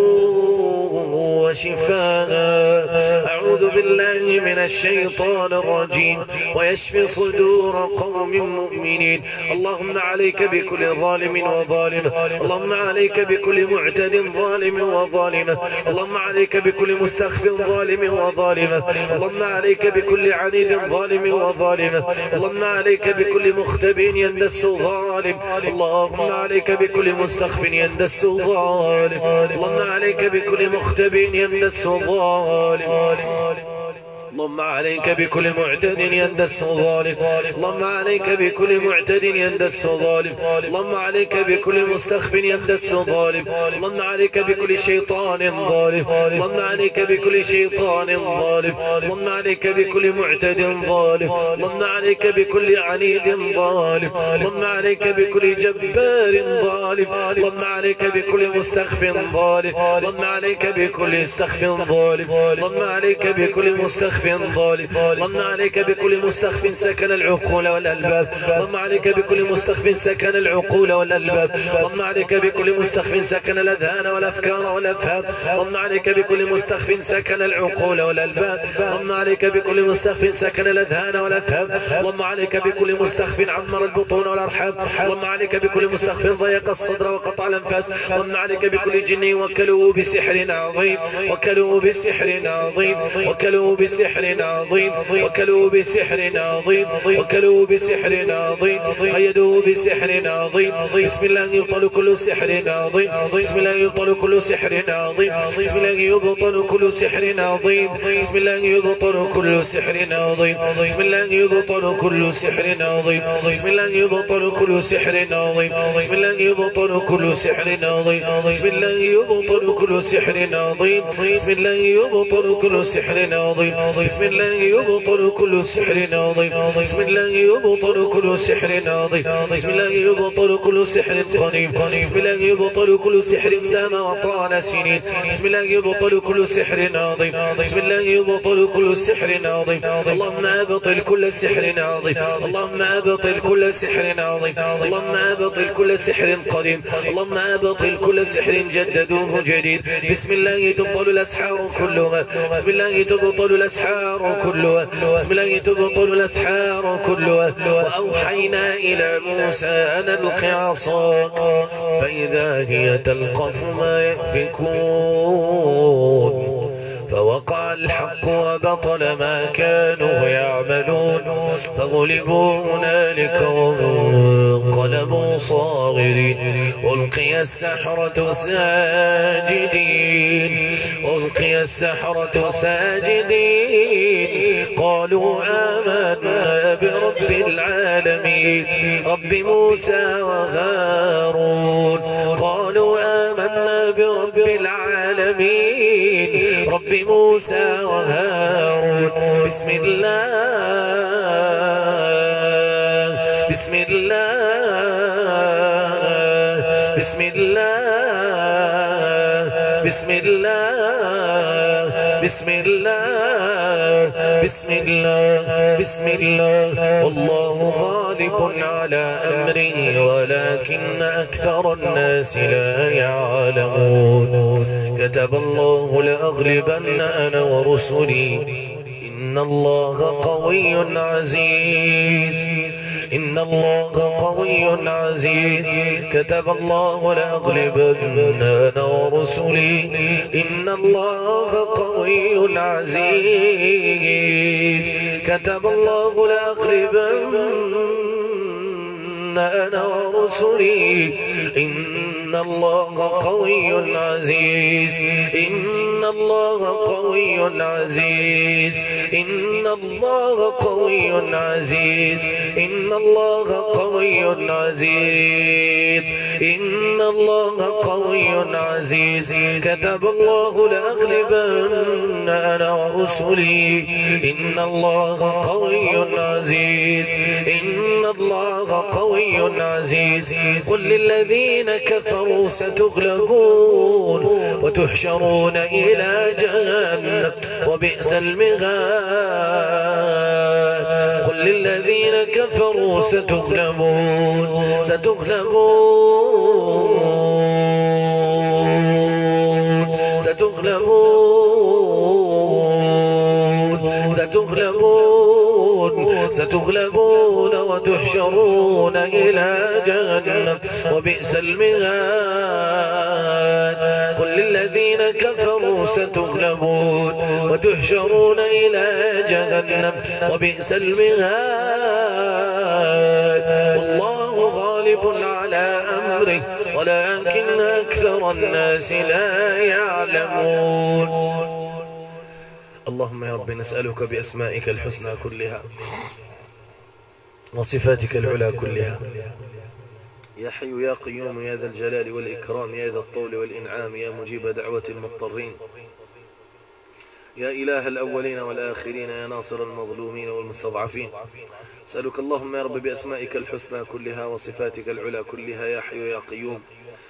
وشفاء. أعوذ بالله من الشيطان الرجيم ويشفي صدور قوم مؤمنين. اللهم عليك بكل ظالم وظالمة. اللهم عليك بكل معتد ظالم وظالمة. اللهم عليك بكل مستخف ظالم وظالمة. اللهم عليك بكل عنيد ظالم وظالمة. اللهم عليك بكل مختب يندس ظالم. اللهم عليك بكل مستخف يندس ظالم. اللهم عليك بكل مختب يندس ظالم. اللهم عليك بكل معتد يندس ظالم. اللهم عليك بكل معتد يندس ظالم. اللهم عليك بكل مستخف يندس ظالم. اللهم عليك بكل شيطان ظالم. اللهم عليك بكل شيطان ظالم. اللهم عليك بكل معتد ظالم. اللهم عليك بكل عنيد ظالم. اللهم عليك بكل جبار ظالم. اللهم عليك بكل مستخف ظالم. اللهم عليك بكل مستخف ظالم. اللهم عليك بكل مستخف ضال. اللهم عليك بكل مستخف سكن العقول والألباب. اللهم عليك بكل مستخف سكن العقول والألباب. اللهم عليك بكل مستخف سكن الأذهان والأفكار والأفهام. اللهم عليك بكل مستخف سكن العقول والألباب. اللهم عليك بكل مستخف سكن الأذهان والأفهام. اللهم عليك بكل مستخف عمر البطون والأرحام. اللهم عليك بكل مستخف ضيق الصدر وقطع الأنفاس. اللهم عليك بكل جن وكلوه بسحر عظيم، وكلوه بسحر عظيم، وكلوه بسحر عظيم، وكلوه بسحر عظيم، وكلوه بسحر عظيم، قيدوه بسحر عظيم. بسم الله يبطل كل سحر عظيم. بسم الله يبطل كل سحر عظيم. بسم الله يبطل كل سحر عظيم. بسم الله يبطل كل سحر عظيم. بسم الله يبطل كل سحر عظيم. بسم الله يبطل كل سحر عظيم. بسم الله يبطل كل سحر عظيم. بسم الله يبطل كل سحر عظيم. بسم الله يبطل كل سحر عظيم. بسم الله يبطل كل سحر عظيم. بسم الله يبطل كل سحر عظيم. بسم الله يبطل كل سحر قديم. بسم الله يبطل كل سحر دام وطال سنين. بسم الله يبطل كل سحر عظيم. بسم الله يبطل كل سحر عظيم. اللهم أبطل كل سحر عظيم. اللهم أبطل كل سحر عظيم. اللهم أبطل كل سحر قديم. اللهم أبطل كل سحر جددوه جديد. بسم الله تبطل الأسحار كلها. بسم الله تبطل الأسحار كلها. بسم الله تبطل الأسحار كلها. وأوحينا إلى موسى أن ألق عصاك فإذا هي تلقف ما يأفكون فوقع الحق وبطل ما كانوا يعملون فغلبوا هنالك وانقلبوا صاغرين. ألقي السحرة ساجدين. ألقي السحرة ساجدين. قالوا آمنا برب العالمين رب موسى وهارون. قالوا آمنا برب العالمين رب موسى وهارون. بسم الله بسم الله بسم الله بسم الله بسم الله بسم الله بسم الله. والله غالب على أمره ولكن أكثر الناس لا يعلمون. كتب الله لأغلبن أنا ورسلي إن الله قوي عزيز. إن الله قوي عزيز. كتب الله لأغلبن أنا ورسلي إن الله قوي عزيز. كتب الله لأغلبن أنا ورسلي إن الله قوي عزيز. إن الله قوي عزيز. إن الله قوي عزيز. إن الله قوي عزيز. إن الله قوي عزيز. كتب الله لأغلبن أنا ورسلي إن الله قوي عزيز. إن الله قوي عزيز. قل للذين كفروا ستغلبون وتحشرون إلى جهنم وبئس المهاد. قل للذين كفروا ستغلبون ستغلبون ستغلبون ستغلبون ستغلبون وتحشرون إلى جهنم وبئس المهاد. قل للذين كفروا ستغلبون وتحشرون إلى جهنم وبئس المهاد. والله غالب على أمره ولكن أكثر الناس لا يعلمون. اللهم يا رب نسألك بأسمائك الحسنى كلها وصفاتك العلى كلها يا حي يا قيوم يا ذا الجلال والإكرام يا ذا الطول والإنعام يا مجيب دعوة المضطرين يا إله الأولين والآخرين يا ناصر المظلومين والمستضعفين. أسألك اللهم يا رب بأسمائك الحسنى كلها وصفاتك العلى كلها يا حي يا قيوم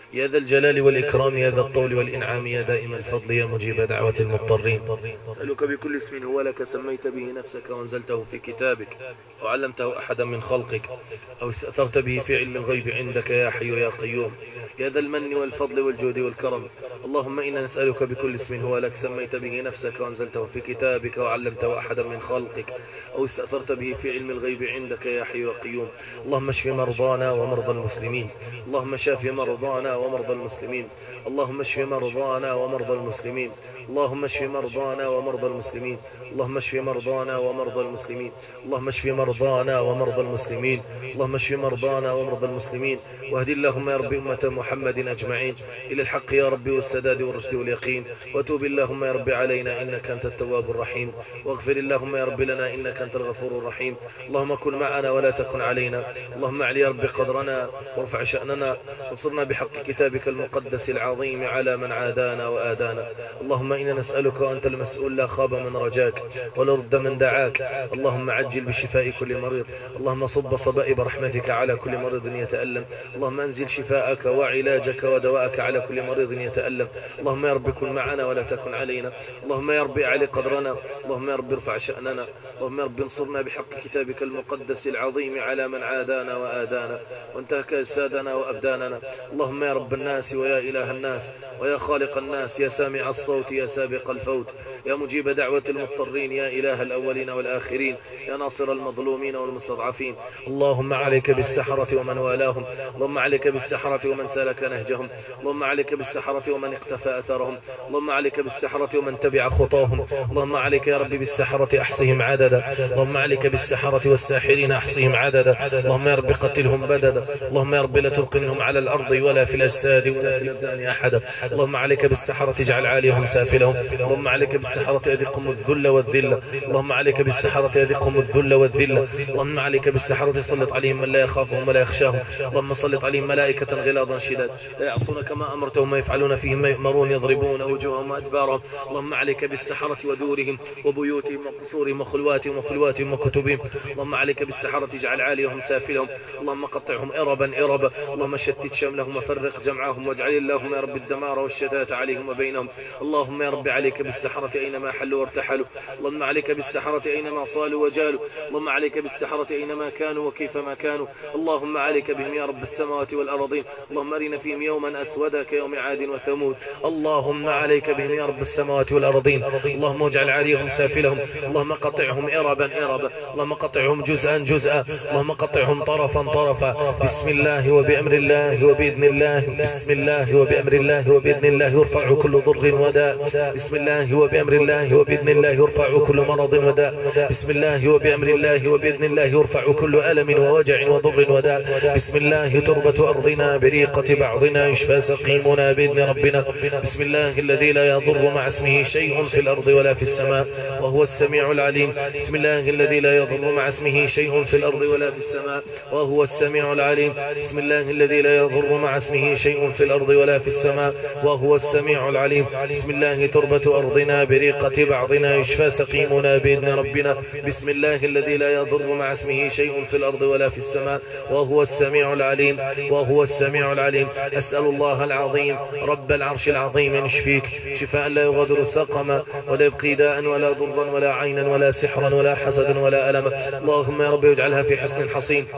يا ذا الجلال والإكرام يا ذا الطول والإنعام يا دائم الفضل يا مجيب دعوة المضطرين. أسألك بكل اسم هو لك سميت به نفسك وأنزلته في كتابك وعلمته أحدا من خلقك أو استأثرت به في علم الغيب عندك يا حي يا قيوم يا ذا المن والفضل والجود والكرم. اللهم إنا نسألك بكل اسم هو لك سميت به نفسك وأنزلته في كتابك وعلمته أحدا من خلقك أو استأثرت به في علم الغيب عندك يا حي يا قيوم. اللهم اشف مرضانا ومرضى المسلمين. اللهم شاف مرضانا ومرضى المسلمين. اللهم اشف مرضانا ومرضى المسلمين. اللهم اشف مرضانا ومرضى المسلمين. اللهم اشف مرضانا ومرضى المسلمين. اللهم اشف مرضانا ومرضى المسلمين. اللهم اشف مرضانا ومرضى المسلمين. واهد اللهم يا رب أمة محمد أجمعين إلى الحق يا رب والسداد والرشد واليقين. وتوب اللهم يا رب علينا إنك أنت التواب الرحيم. واغفر اللهم يا رب لنا إنك أنت الغفور الرحيم. اللهم كن معنا ولا تكن علينا. اللهم اعلي يا رب قدرنا وارفع شأننا وانصرنا بحق كتابك المقدس العظيم على من عادانا وآدانا. اللهم إنا نسألك وأنت المسؤول لا خاب من رجاك ولا رد من دعاك. اللهم عجل بشفاء كل مريض. اللهم صب صبائب رحمتك على كل مريض يتألم. اللهم انزل شفاءك وعلاجك ودواءك على كل مريض يتألم. اللهم يا رب كن معنا ولا تكن علينا. اللهم يا رب اعلي قدرنا. اللهم يا رب ارفع شأننا. اللهم يا رب انصرنا بحق كتابك المقدس العظيم على من عادانا وآدانا وانتهك أجسادنا وأبداننا. اللهم يا رب الناس ويا إله الناس ويا خالق الناس يا سامع الصوت يا سابق الفوت يا مجيب دعوة المضطرين يا إله الأولين والآخرين يا ناصر المظلومين والمستضعفين. اللهم عليك بالسحرة ومن والاهم. اللهم عليك بالسحرة ومن سلك نهجهم. اللهم عليك بالسحرة ومن اقتفى أثرهم. اللهم عليك بالسحرة ومن تبع خطاهم. اللهم عليك يا رب بالسحرة أحصهم عددا. اللهم عليك بالسحرة والساحرين أحصهم عددا. اللهم يا رب قتلهم بددا. اللهم يا رب لا تبق منهم على الأرض ولا في الأجساد ولا في الأبدان أحدا. اللهم عليك بالسحرة اجعل عاليهم سافلهم. اللهم عليك بالسحرة أذقهم الذل والذلة. اللهم عليك بالسحرة أذقهم الذل والذلة. اللهم عليك بالسحرة سلط عليهم من لا يخافهم ولا يخشاهم. اللهم سلط عليهم ملائكة غلاظا شداد لا يعصونك ما أمرتهم ويفعلون فيهم ما يؤمرون يضربون وجوههم وأدبارهم. اللهم عليك بالسحرة ودورهم وبيوتهم وقصورهم وخلواتهم وفلواتهم وكتبهم. اللهم عليك بالسحرة اجعل عاليهم سافلهم. اللهم قطعهم إربا إربا. اللهم شتت شملهم وفرق جمعهم واجعل اللهم يا رب الدمار والشتات عليهم وبينهم. اللهم يا رب عليك بالسحرة أينما حلوا وارتحلوا. اللهم عليك بالسحرة أينما صالوا وجالوا. اللهم عليك بالسحرة أينما كانوا وكيفما كانوا. اللهم عليك بهم يا رب السماوات والأرضين. اللهم أرنا فيهم يوما أسودا كيوم عاد وثمود. اللهم عليك بهم يا رب السماوات والأرضين. اللهم اجعل عليهم سافلهم. اللهم قطعهم إربا إربا. اللهم قطعهم جزءا جزءا. اللهم قطعهم طرفا طرفا. بسم الله وبأمر الله وبإذن الله. بسم الله وبأمر الله وبإذن الله يرفع كل ضر وداء. بسم الله وبأمر الله وبإذن الله يرفع كل مرض وداء. بسم الله وبأمر الله وبإذن الله يرفع كل ألم ووجع وضر وداء. بسم الله تربة أرضنا بريقة بعضنا يشفى سقيمنا بإذن ربنا. بسم الله الذي لا يضر مع اسمه شيء في الأرض ولا في السماء وهو السميع العليم. بسم الله الذي لا يضر مع اسمه شيء في الأرض ولا في السماء وهو السميع العليم. بسم الله الذي لا يضر مع اسمه شيء في الأرض ولا في السماء وهو السميع العليم. بسم الله تربة أرضنا بريقة بعضنا يشفى سقيمنا بإذن ربنا. بسم الله الذي لا يضر مع اسمه شيء في الأرض ولا في السماء وهو السميع العليم وهو السميع العليم. أسأل الله العظيم رب العرش العظيم أن يشفيك شفاء لا يغادر سقما ولا يبقي داء ولا ضرا ولا عينا ولا سحرا ولا حسدا ولا ألما. اللهم يا رب اجعلها في حسن حصين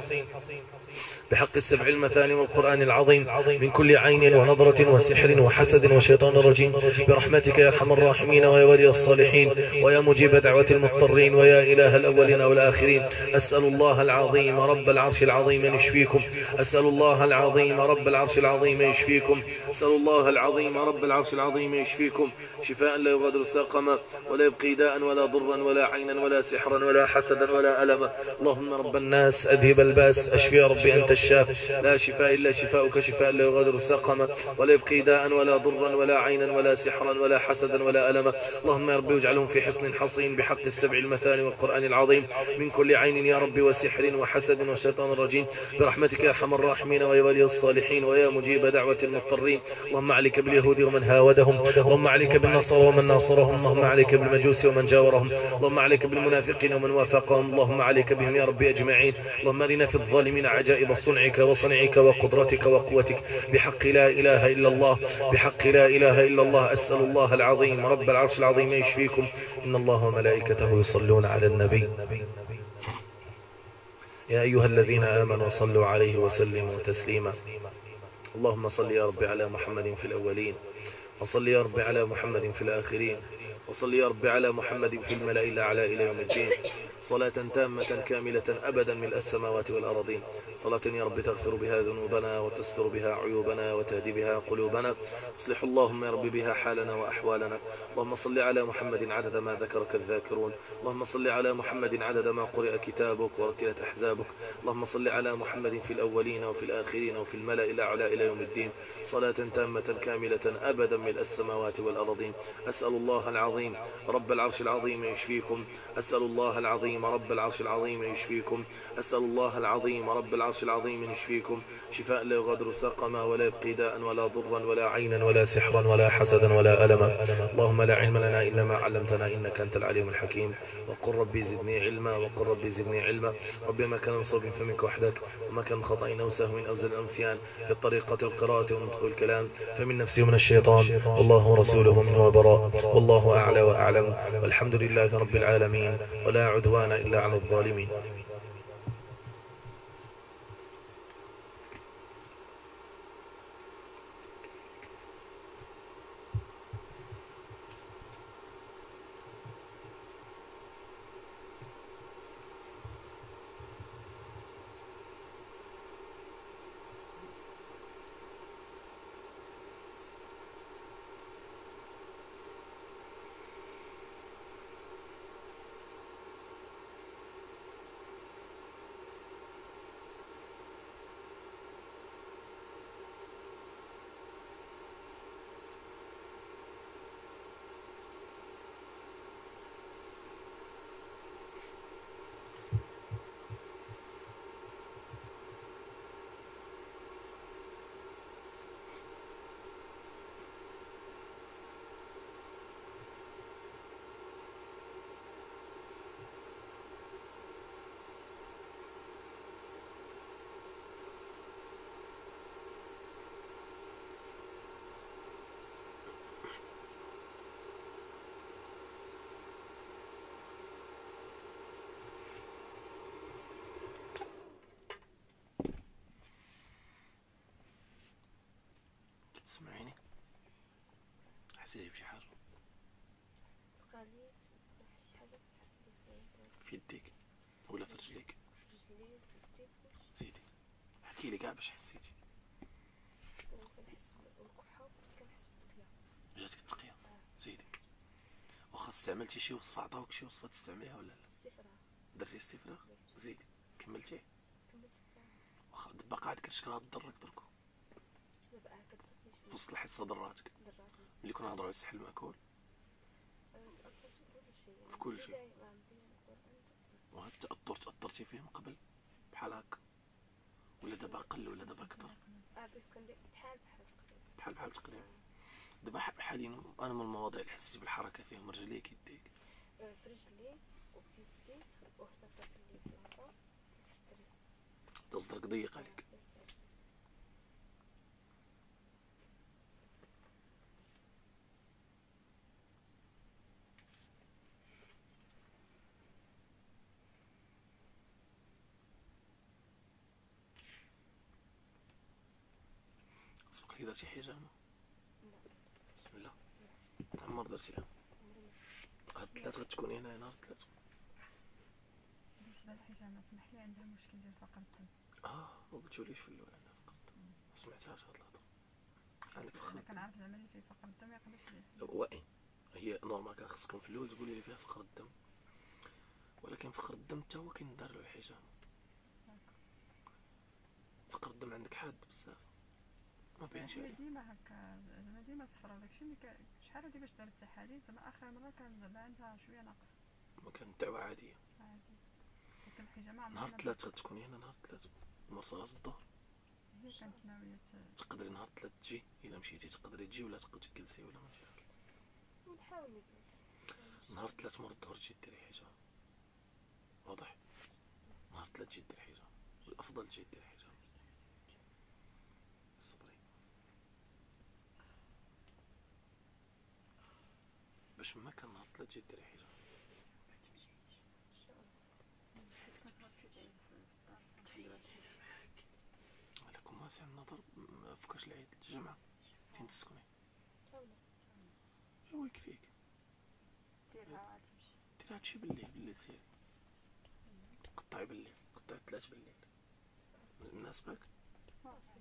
بحق السبع المثاني والقرآن العظيم من كل عين ونظرة وسحر وحسد وشيطان رجيم برحمتك يا أرحم الراحمين ويا ولي الصالحين ويا مجيب دعوة المضطرين ويا إله الأولين والآخرين. أسأل الله العظيم رب العرش العظيم أن يشفيكم. أسأل الله العظيم رب العرش العظيم أن يشفيكم. أسأل الله العظيم رب العرش العظيم أن يشفيكم شفاء لا يغادر سقما ولا يبقي داء ولا ضرا ولا عينا ولا سحرا ولا حسدا ولا ألما. اللهم رب الناس أذهب الباس أشفي يا رب أنت الشاف لا شفاء إلا شفاؤك شفاء لا يغادر سقما ولا يبقي داء ولا ضرا ولا عينا ولا سحرا ولا حسدا ولا ألما. اللهم يا رب اجعلهم في حصن حصين بحق السبع المثاني والقرآن العظيم من كل عين يا رب وسحر وحسد وشيطان رجيم برحمتك يا أرحم الراحمين ويا ولي الصالحين ويا مجيب دعوة المضطرين. اللهم عليك باليهود ومن هاودهم. اللهم عليك بالنصارى ومن ناصرهم. اللهم عليك بالمجوس ومن جاورهم. اللهم عليك بالمنافقين ومن وافقهم. اللهم عليك بهم يا رب أجمعين. اللهم أرنا في الظالمين عجائب وصنعك وصنعك وقدرتك وقوتك بحق لا إله إلا الله، بحق لا إله إلا الله. أسأل الله العظيم رب العرش العظيم يشفيكم. إن الله وملائكته يصلون على النبي يا أيها الذين آمنوا صلوا عليه وسلموا تسليما. اللهم صل يا رب على محمد في الأولين، وصل يا رب على محمد في الآخرين، وصل يا رب على محمد في الملأ الأعلى إلى يوم الدين، صلاة تامة كاملة أبدا ملء السماوات والأرضين. صلاة يا رب تغفر بها ذنوبنا وتستر بها عيوبنا وتهدي بها قلوبنا، تصلح اللهم يا رب بها حالنا وأحوالنا. اللهم صل على محمد عدد ما ذكرك الذاكرون، اللهم صل على محمد عدد ما قرئ كتابك ورتلت أحزابك. اللهم صل على محمد في الأولين وفي الآخرين وفي الملأ الأعلى إلى يوم الدين، صلاة تامة كاملة أبدا ملء السماوات والأرضين. أسأل الله العظيم رب العرش العظيم يشفيكم. أسأل الله العظيم رب العرش العظيم يشفيكم. أسأل الله العظيم رب العرش العظيم يشفيكم شفاء لا يغادر سقما ولا يبقي داء ولا ضرا ولا عينا ولا سحرا ولا حسدا ولا ألما. اللهم لا علم لنا إلا ما علمتنا إنك أنت العليم الحكيم. وقل ربي زدني علما، وقل ربي زدني علما. ربي ما كان نصب فمنك وحدك، وما كان خطأ أو سهو أو زل أو نسيان في طريقة القراءة ونطق الكلام فمن نفسي ومن الشيطان، والله ورسوله منه وبراء، والله أعلى وأعلم، والحمد لله رب العالمين، ولا عدوان إلا على الظالمين. تسمعيني؟ حسيتي بشي حاجة تقاليد شي حاجة كتحرك في يديك ولا في رجليك؟ في رجلي في يدي كلشي. زيدي احكي لي كاع باش حسيتي. كنحس بالكحة وكنت كنحس بالتقية. جاتك التقية؟ زيدي. واخا استعملتي شي وصفة، عطاوك شي وصفة تستعمليها ولا لا؟ الصفرة درتي استفراغ؟ زيدي. كملتيه؟ كملت واخا باقا عندك الشكرا تضرك دركو دابا كضربني في وسط الحصة ضراتك دراتني. ملي كنا نهضروا على السحل المأكول تأثرت بكلشي يعني في كل شيء. البداية مع القرآن تأثرت. وهاد التأثر تأثرتي فيه من قبل بحال هكا ولا دابا قل ولا دابا كثر؟ بديت كندير بحال تقريبا. بحال تقريبا. دابا حاليا انا من المواضيع اللي حسيت بالحركة فيهم رجليك يديك. في رجلي وفي يدي وهنا في اللي في العصا في صدري. تصدرك ضيق عليك. في صدري. سبق لي درتي حجامة؟ لا لا عمر درتيها. هاد الثلاث غتكوني هنا نهار الثلاث. بالنسبة للحجامة اسمح لي عندها مشكل ديال فقر الدم. وقلتوليش في الاول عندها فقر الدم. ما سمعتهاش هاد الهضرة. عندك فقر انا الدم؟ كنعرف زعما اللي فيه فقر الدم يقدرش ليه. وين هي نورمال كان خصكم في الاول تقولي لي فيها فقر الدم، ولكن فقر الدم حتى هو كيندار له الحجامة. فقر الدم عندك حاد بزاف ما بينش هي عليه. ديما هكا زعما ديما صفرا وداكشي اللي شحال هادي باش دارت التحاليل زعما اخر مرة كان زعما عندها شوية ناقص ما كانت الدعوة عادية. عادي. لكن الحجامة نهار عمرنا الثلاث غتكوني هنا نهار الثلاث مرسلات الظهر. هي كانت ناوية تقدري نهار الثلاث تجي الا مشيتي، تقدري تجي ولا تقدري تجلسي ولا ماشي. نحاول نجلس. نهار الثلاث مور الظهر تجي ديري حجامة. واضح؟ نهار الثلاث تجي دير حجامة. الافضل تجي دير حجامة. واش ما كان نهار ثلاث تجي ديري حاجه حيت كنت غتمشي تعيد في الدار على كوماسي عندنا ضرب فكاش العيد الجمعه فين تسكني تاولا ايوا يكفيك ديرها تمشي ديرها تمشي بالليل سيري قطعي بالليل قطعي 3 بالليل مناسبك صافي